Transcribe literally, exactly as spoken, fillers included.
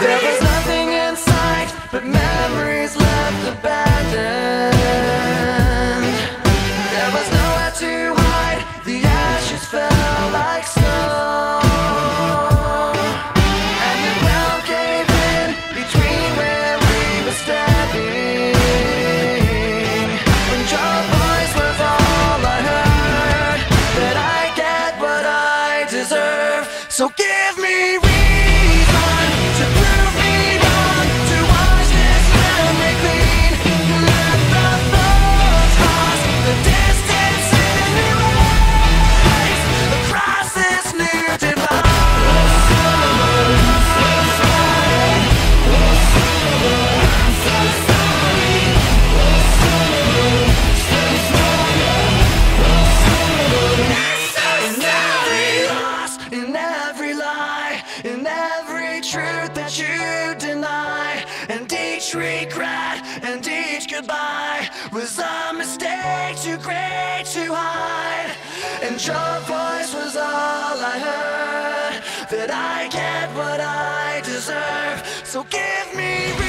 There was nothing in sight but memories left abandoned. There was nowhere to hide, the ashes fell like snow, and the ground gave in between where we were standing. When your voice was all I heard, that I get what I deserve. So give me reason to prove me wrong, to wash this memory clean. Let the thoughts cross the distance in erase across this new divide. In every loss, in every lie, in every truth that you deny, and each regret and each goodbye was a mistake too great to hide. And your voice was all I heard, that I get what I deserve. So give me